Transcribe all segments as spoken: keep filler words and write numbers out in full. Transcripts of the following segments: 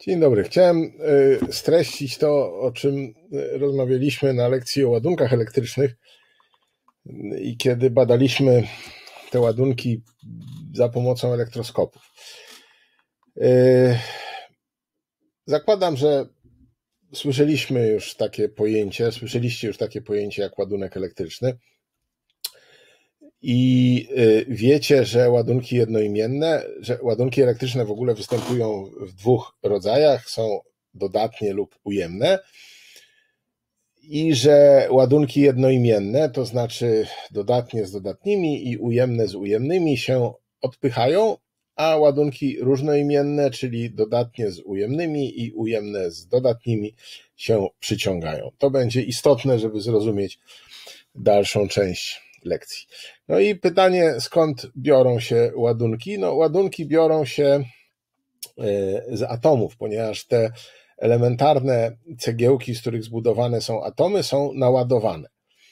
Dzień dobry. Chciałem streścić to, o czym rozmawialiśmy na lekcji o ładunkach elektrycznych i kiedy badaliśmy te ładunki za pomocą elektroskopów. Zakładam, że słyszeliśmy już takie pojęcie, słyszeliście już takie pojęcie jak ładunek elektryczny i wiecie, że ładunki jednoimienne, że ładunki elektryczne w ogóle występują w dwóch rodzajach, są dodatnie lub ujemne i że ładunki jednoimienne, to znaczy dodatnie z dodatnimi i ujemne z ujemnymi się odpychają, a ładunki różnoimienne, czyli dodatnie z ujemnymi i ujemne z dodatnimi się przyciągają. To będzie istotne, żeby zrozumieć dalszą część lekcji. No i pytanie, skąd biorą się ładunki? No ładunki biorą się z atomów, ponieważ te elementarne cegiełki, z których zbudowane są atomy, są naładowane.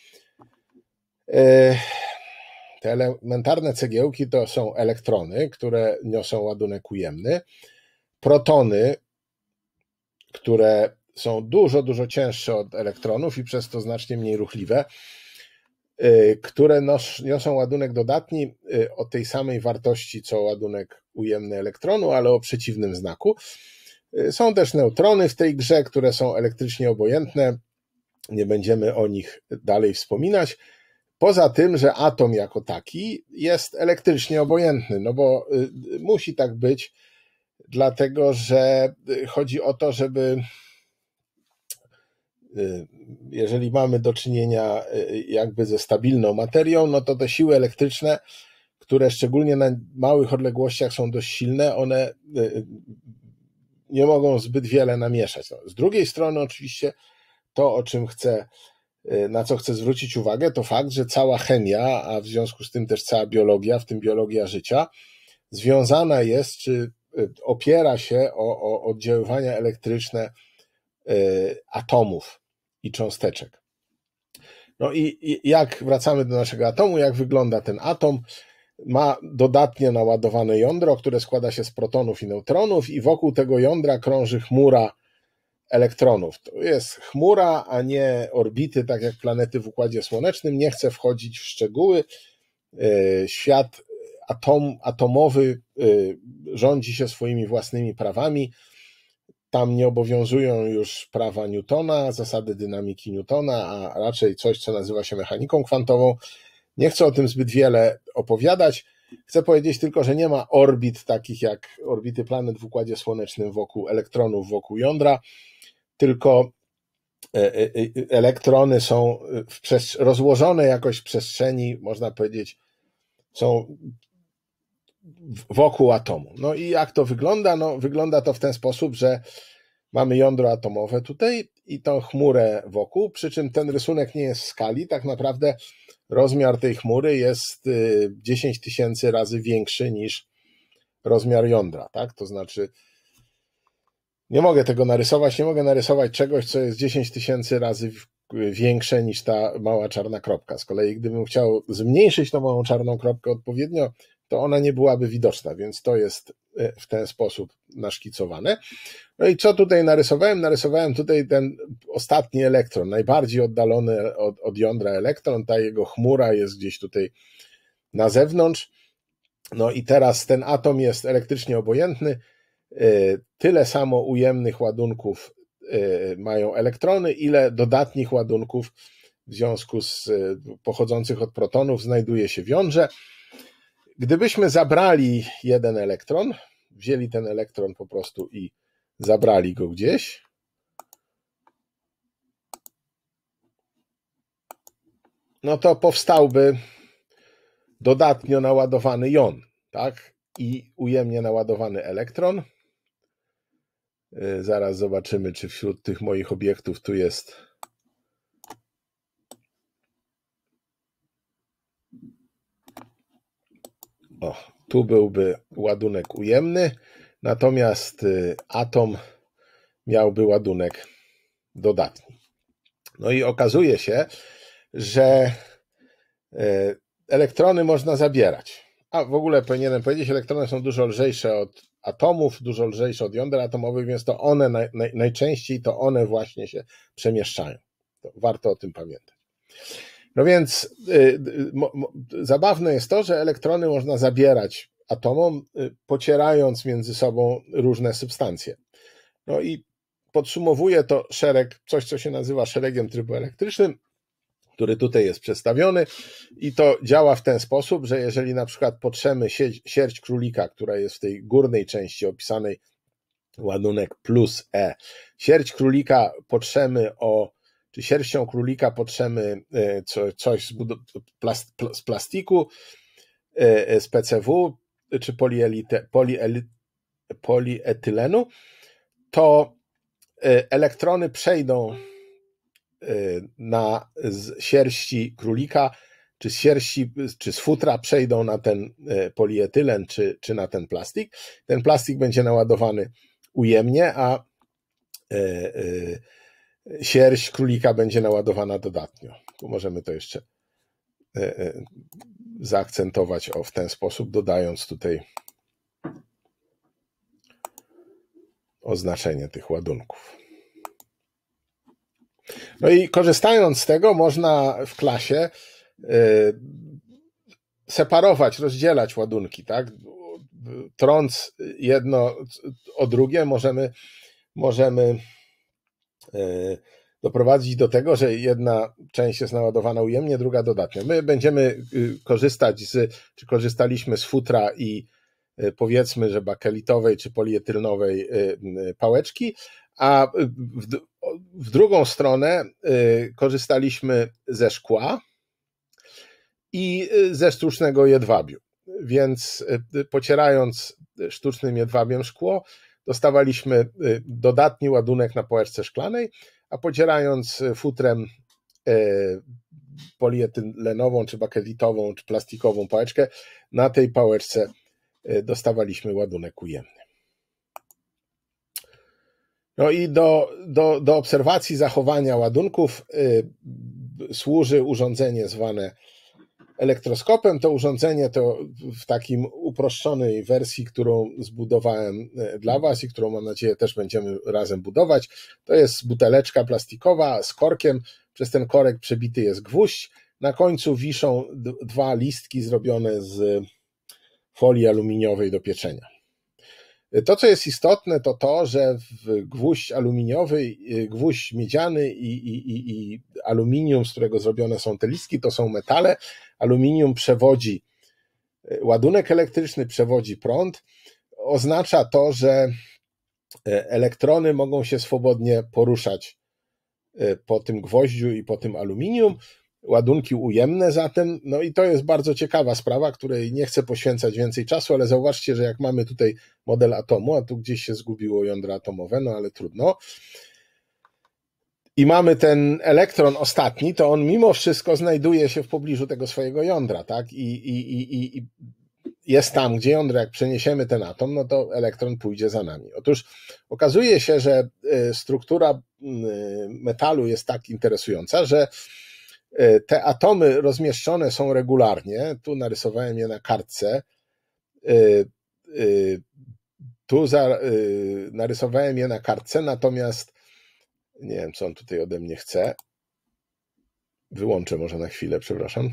Te elementarne cegiełki to są elektrony, które niosą ładunek ujemny, protony, które są dużo, dużo cięższe od elektronów i przez to znacznie mniej ruchliwe, które niosą ładunek dodatni o tej samej wartości co ładunek ujemny elektronu, ale o przeciwnym znaku. Są też neutrony w tej grze, które są elektrycznie obojętne, nie będziemy o nich dalej wspominać. Poza tym, że atom jako taki jest elektrycznie obojętny, no bo musi tak być, dlatego że chodzi o to, żeby jeżeli mamy do czynienia jakby ze stabilną materią, no to te siły elektryczne, które szczególnie na małych odległościach są dość silne, one nie mogą zbyt wiele namieszać. Z drugiej strony oczywiście to, o czym chcę, na co chcę zwrócić uwagę, to fakt, że cała chemia, a w związku z tym też cała biologia, w tym biologia życia, związana jest, czy opiera się o, o oddziaływania elektryczne atomów i cząsteczek. No i jak wracamy do naszego atomu, jak wygląda ten atom? Ma dodatnie naładowane jądro, które składa się z protonów i neutronów i wokół tego jądra krąży chmura elektronów. To jest chmura, a nie orbity, tak jak planety w Układzie Słonecznym. Nie chcę wchodzić w szczegóły. Świat atom, atomowy rządzi się swoimi własnymi prawami. Tam nie obowiązują już prawa Newtona, zasady dynamiki Newtona, a raczej coś, co nazywa się mechaniką kwantową. Nie chcę o tym zbyt wiele opowiadać. Chcę powiedzieć tylko, że nie ma orbit takich jak orbity planet w Układzie Słonecznym wokół elektronów, wokół jądra, tylko elektrony są w rozłożone jakoś w przestrzeni, można powiedzieć, są wokół atomu. No i jak to wygląda? No, wygląda to w ten sposób, że mamy jądro atomowe tutaj i tą chmurę wokół, przy czym ten rysunek nie jest w skali. Tak naprawdę rozmiar tej chmury jest dziesięć tysięcy razy większy niż rozmiar jądra, tak? To znaczy nie mogę tego narysować, nie mogę narysować czegoś, co jest dziesięć tysięcy razy większe niż ta mała czarna kropka. Z kolei gdybym chciał zmniejszyć tą małą czarną kropkę odpowiednio, to ona nie byłaby widoczna, więc to jest w ten sposób naszkicowane. No i co tutaj narysowałem? Narysowałem tutaj ten ostatni elektron, najbardziej oddalony od, od jądra elektron, ta jego chmura jest gdzieś tutaj na zewnątrz. No i teraz ten atom jest elektrycznie obojętny, tyle samo ujemnych ładunków mają elektrony, ile dodatnich ładunków w związku z pochodzących od protonów znajduje się w jądrze. Gdybyśmy zabrali jeden elektron, wzięli ten elektron po prostu i zabrali go gdzieś, no to powstałby dodatnio naładowany jon, tak? I ujemnie naładowany elektron. Zaraz zobaczymy, czy wśród tych moich obiektów tu jest o, tu byłby ładunek ujemny, natomiast atom miałby ładunek dodatni. No i okazuje się, że elektrony można zabierać. A w ogóle powinienem powiedzieć, elektrony są dużo lżejsze od atomów, dużo lżejsze od jąder atomowych, więc to one naj, naj, najczęściej to one właśnie się przemieszczają. To warto o tym pamiętać. No więc y, mo, mo, zabawne jest to, że elektrony można zabierać atomom, y, pocierając między sobą różne substancje. No i podsumowuje to szereg, coś co się nazywa szeregiem tryboelektrycznym, który tutaj jest przedstawiony i to działa w ten sposób, że jeżeli na przykład potrzemy sierść królika, która jest w tej górnej części opisanej ładunek plus E, sierść królika potrzemy o, czy sierścią królika potrzemy coś z, plast, z plastiku, z P C W, czy polielite, polieli, polietylenu, to elektrony przejdą na z sierści królika, czy z sierści, czy z futra przejdą na ten polietylen, czy, czy na ten plastik. Ten plastik będzie naładowany ujemnie, a sierść królika będzie naładowana dodatnio. Tu możemy to jeszcze zaakcentować o w ten sposób, dodając tutaj oznaczenie tych ładunków. No i korzystając z tego można w klasie separować, rozdzielać ładunki, tak? Trąc jedno o drugie możemy, możemy doprowadzić do tego, że jedna część jest naładowana ujemnie, druga dodatnio. My będziemy korzystać z, czy korzystaliśmy z futra i powiedzmy, że bakelitowej czy polietylnowej pałeczki, a w, w drugą stronę korzystaliśmy ze szkła i ze sztucznego jedwabiu. Więc pocierając sztucznym jedwabiem szkło, dostawaliśmy dodatni ładunek na pałeczce szklanej, a pocierając futrem polietylenową, czy bakelitową, czy plastikową pałeczkę, na tej pałeczce dostawaliśmy ładunek ujemny. No i do, do, do obserwacji zachowania ładunków y, służy urządzenie zwane elektroskopem. To urządzenie to w takim uproszczonej wersji, którą zbudowałem dla Was i którą mam nadzieję też będziemy razem budować. To jest buteleczka plastikowa z korkiem. Przez ten korek przebity jest gwóźdź. Na końcu wiszą dwa listki zrobione z folii aluminiowej do pieczenia. To, co jest istotne, to to, że w gwóźdź aluminiowy, gwóźdź miedziany i, i, i, i aluminium, z którego zrobione są te listki, to są metale. Aluminium przewodzi ładunek elektryczny, przewodzi prąd. Oznacza to, że elektrony mogą się swobodnie poruszać po tym gwoździu i po tym aluminium. Ładunki ujemne zatem, no i to jest bardzo ciekawa sprawa, której nie chcę poświęcać więcej czasu, ale zauważcie, że jak mamy tutaj model atomu, a tu gdzieś się zgubiło jądro atomowe, no ale trudno, i mamy ten elektron ostatni, to on mimo wszystko znajduje się w pobliżu tego swojego jądra, tak? I, i, i, i jest tam, gdzie jądro, jak przeniesiemy ten atom, no to elektron pójdzie za nami. Otóż okazuje się, że struktura metalu jest tak interesująca, że te atomy rozmieszczone są regularnie. Tu narysowałem je na kartce. Tu narysowałem je na kartce, natomiast nie wiem, co on tutaj ode mnie chce. Wyłączę może na chwilę, przepraszam.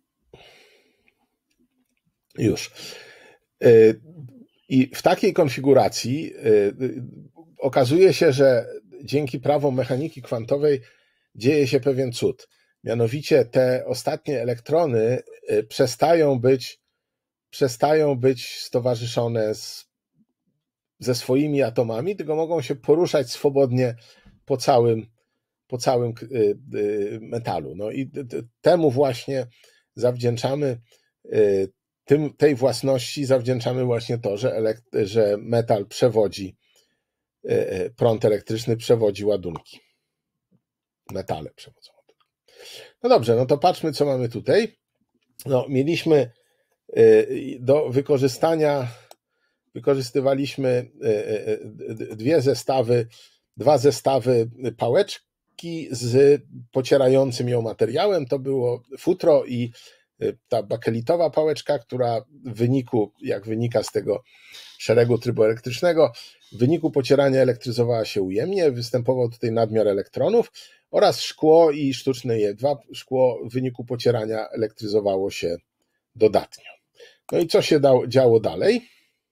Już. I w takiej konfiguracji okazuje się, że dzięki prawom mechaniki kwantowej dzieje się pewien cud. Mianowicie te ostatnie elektrony przestają być, przestają być stowarzyszone z, ze swoimi atomami, tylko mogą się poruszać swobodnie po całym, po całym metalu. No i temu właśnie zawdzięczamy, tym, tej własności zawdzięczamy właśnie to, że, elekt, że metal przewodzi, prąd elektryczny przewodzi ładunki. Metale przewodzą. No dobrze, no to patrzmy, co mamy tutaj. No, mieliśmy do wykorzystania, wykorzystywaliśmy dwie zestawy, dwa zestawy pałeczki z pocierającym ją materiałem. To było futro i ta bakelitowa pałeczka, która w wyniku, jak wynika z tego szeregu trybu elektrycznego, w wyniku pocierania elektryzowała się ujemnie, występował tutaj nadmiar elektronów, oraz szkło i sztuczne jedwab. Szkło w wyniku pocierania elektryzowało się dodatnio. No i co się dało, działo dalej?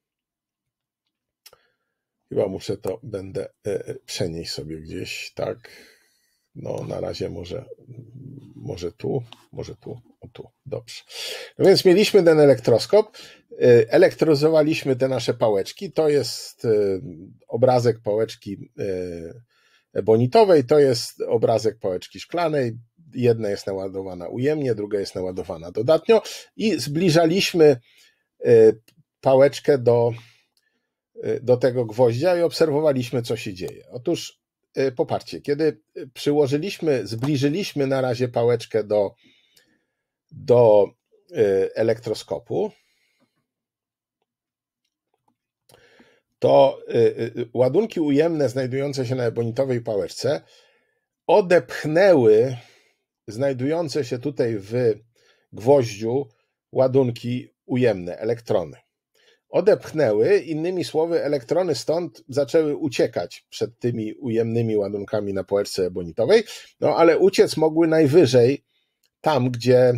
Chyba muszę to, będę przenieść sobie gdzieś, tak. No na razie może, może tu, może tu, o tu, dobrze. No więc mieliśmy ten elektroskop, elektryzowaliśmy te nasze pałeczki, to jest obrazek pałeczki ebonitowej, to jest obrazek pałeczki szklanej, jedna jest naładowana ujemnie, druga jest naładowana dodatnio i zbliżaliśmy pałeczkę do, do tego gwoździa i obserwowaliśmy, co się dzieje. Otóż popatrzcie, kiedy przyłożyliśmy, zbliżyliśmy na razie pałeczkę do, do elektroskopu, to ładunki ujemne znajdujące się na ebonitowej pałeczce odepchnęły znajdujące się tutaj w gwoździu ładunki ujemne, elektrony. Odepchnęły, innymi słowy, elektrony stąd zaczęły uciekać przed tymi ujemnymi ładunkami na pałeczce ebonitowej, no ale uciec mogły najwyżej tam, gdzie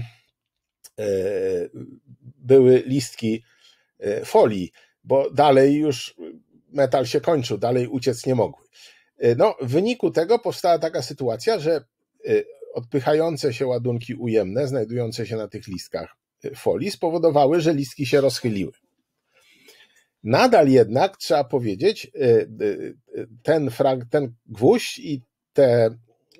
były listki folii, bo dalej już metal się kończył, dalej uciec nie mogły. No, w wyniku tego powstała taka sytuacja, że odpychające się ładunki ujemne, znajdujące się na tych listkach folii, spowodowały, że listki się rozchyliły. Nadal jednak trzeba powiedzieć, ten, frag, ten gwóźdź i te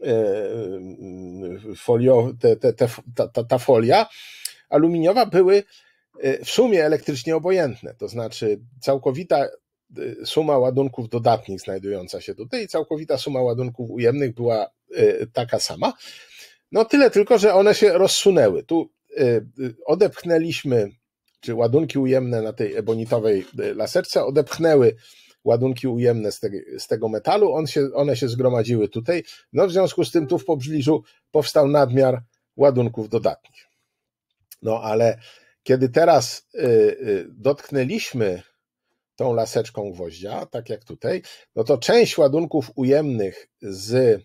folio, te, te, te, ta, ta folia aluminiowa były w sumie elektrycznie obojętne, to znaczy całkowita suma ładunków dodatnich znajdująca się tutaj i całkowita suma ładunków ujemnych była taka sama. No tyle tylko, że one się rozsunęły. Tu odepchnęliśmy, czy ładunki ujemne na tej ebonitowej laseczce odepchnęły ładunki ujemne z tego, z tego metalu, on się, one się zgromadziły tutaj, no w związku z tym tu w pobliżu powstał nadmiar ładunków dodatnich. No ale kiedy teraz dotknęliśmy tą laseczką gwoździa, tak jak tutaj, no to część ładunków ujemnych z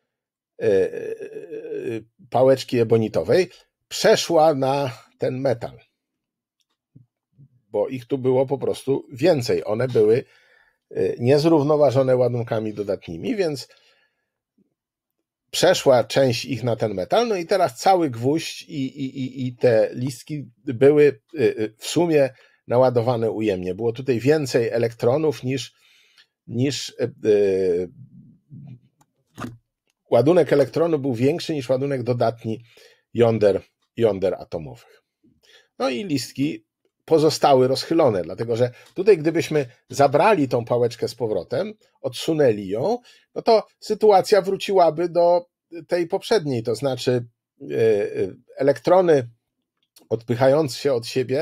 pałeczki ebonitowej przeszła na ten metal, bo ich tu było po prostu więcej. One były niezrównoważone ładunkami dodatnimi, więc przeszła część ich na ten metal, no i teraz cały gwóźdź i, i, i te listki były w sumie naładowane ujemnie. Było tutaj więcej elektronów niż, niż yy, ładunek elektronu był większy niż ładunek dodatni jąder, jąder atomowych. No i listki pozostały rozchylone, dlatego że tutaj gdybyśmy zabrali tą pałeczkę z powrotem, odsunęli ją, no to sytuacja wróciłaby do tej poprzedniej, to znaczy elektrony odpychając się od siebie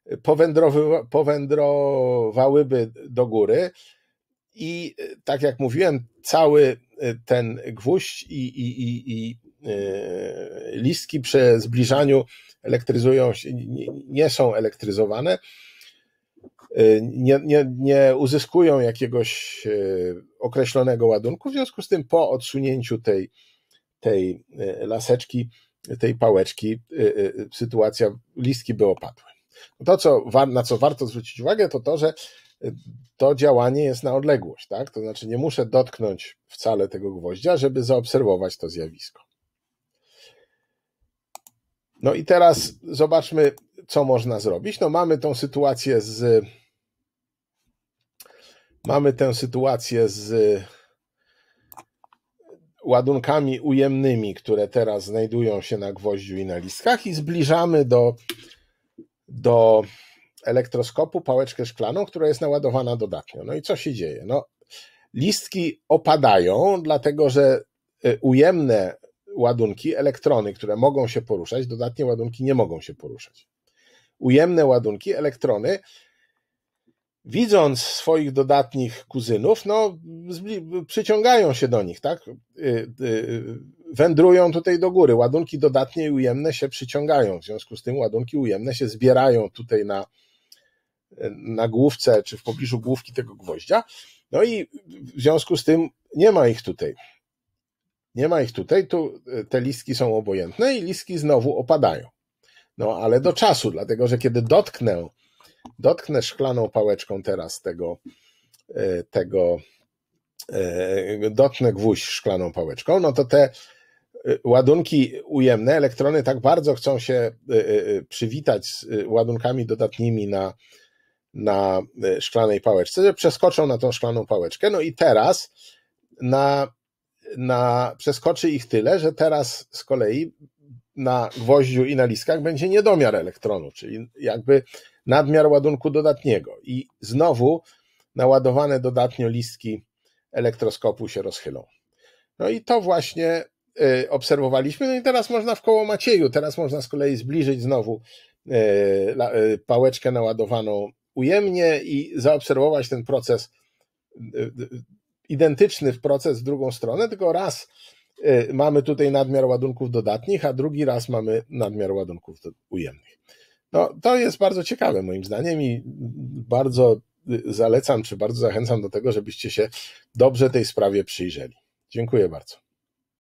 powędrowałyby do góry i tak jak mówiłem, cały ten gwóźdź i, i, i, i listki przy zbliżaniu elektryzują się, nie są elektryzowane, nie, nie, nie uzyskują jakiegoś określonego ładunku, w związku z tym po odsunięciu tej, tej laseczki, tej pałeczki sytuacja, listki by opadły. To, co, na co warto zwrócić uwagę, to to, że to działanie jest na odległość, tak? To znaczy nie muszę dotknąć wcale tego gwoździa, żeby zaobserwować to zjawisko. No i teraz zobaczmy, co można zrobić. No mamy tą sytuację z mamy tę sytuację z ładunkami ujemnymi, które teraz znajdują się na gwoździu i na listkach i zbliżamy do, do elektroskopu pałeczkę szklaną, która jest naładowana dodatnio. No i co się dzieje? No, listki opadają, dlatego że ujemne ładunki, elektrony, które mogą się poruszać, dodatnie ładunki nie mogą się poruszać. Ujemne ładunki, elektrony, widząc swoich dodatnich kuzynów, no, przyciągają się do nich, tak? wędrują tutaj do góry. Ładunki dodatnie i ujemne się przyciągają, w związku z tym ładunki ujemne się zbierają tutaj na, na główce, czy w pobliżu główki tego gwoździa, no i w związku z tym nie ma ich tutaj. Nie ma ich tutaj, tu te listki są obojętne i listki znowu opadają. No ale do czasu, dlatego że kiedy dotknę, dotknę szklaną pałeczką teraz tego, tego dotknę gwóźdź szklaną pałeczką, no to te ładunki ujemne, elektrony tak bardzo chcą się przywitać z ładunkami dodatnimi na, na szklanej pałeczce, że przeskoczą na tą szklaną pałeczkę, no i teraz na, na, przeskoczy ich tyle, że teraz z kolei na gwoździu i na listkach będzie niedomiar elektronów, czyli jakby nadmiar ładunku dodatniego i znowu naładowane dodatnio listki elektroskopu się rozchylą. No i to właśnie obserwowaliśmy, no i teraz można w koło Macieju, teraz można z kolei zbliżyć znowu pałeczkę naładowaną ujemnie i zaobserwować ten proces, identyczny proces w drugą stronę, tylko raz mamy tutaj nadmiar ładunków dodatnich, a drugi raz mamy nadmiar ładunków ujemnych. No, to jest bardzo ciekawe moim zdaniem i bardzo zalecam, czy bardzo zachęcam do tego, żebyście się dobrze tej sprawie przyjrzeli. Dziękuję bardzo.